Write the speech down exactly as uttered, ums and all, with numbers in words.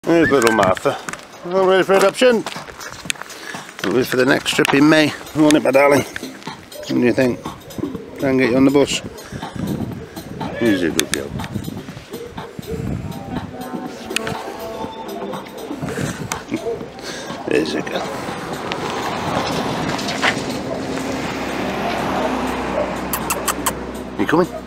There's little Martha. All ready for adoption. We'll wait for the next trip in May. Won't it, my darling? What do you think? Try and get you on the bus. Who's a good girl? There's a girl. You coming?